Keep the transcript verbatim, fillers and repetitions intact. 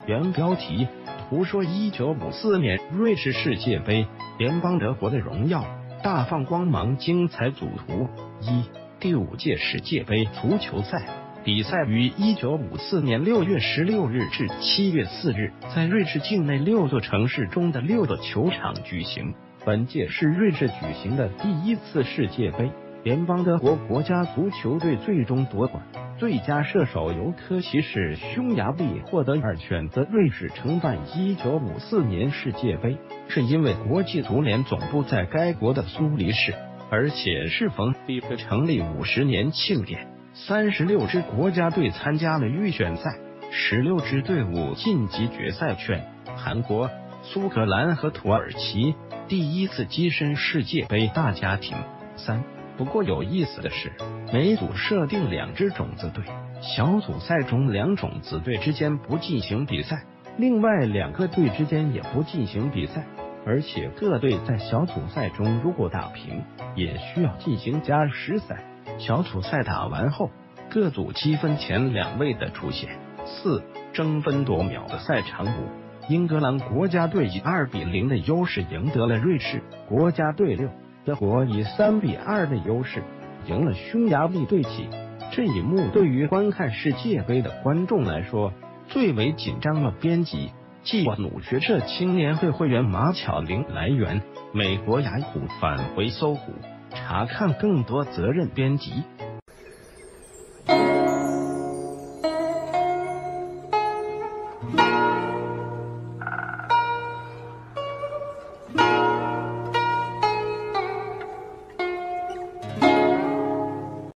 原标题：图说一九五四年瑞士世界杯，联邦德国的荣耀大放光芒，精彩组图。一、第五届世界杯足球赛比赛于一九五四年六月十六日至七月四日，在瑞士境内六座城市中的六个球场举行。本届是瑞士举行的第一次世界杯，联邦德国国家足球队最终夺冠。最佳射手由科奇士匈牙利获得，而选择瑞士承办一九五四年世界杯，是因为国际足联总部在该国的苏黎世，而且适逢 FIFA 成立五十年庆典。三十六支国家队参加了预选赛，十六支队伍晋级决赛圈。韩国、苏格兰和土耳其第一次跻身世界杯大家庭。三。不过有意思的是，每组设定两支种子队，小组赛中两种子队之间不进行比赛，另外两个队之间也不进行比赛，而且各队在小组赛中如果打平，也需要进行加时赛。小组赛打完后，各组积分前两位的出现。四、争分夺秒的赛场。五、英格兰国家队以二比零的优势赢得了瑞士国家队。六、德国以三比二的优势赢了匈牙利队旗。这一幕对于观看世界杯的观众来说最为紧张了。编辑：继努学社青年会会员马巧玲。来源：美国雅虎。返回搜狐查看更多责任编辑。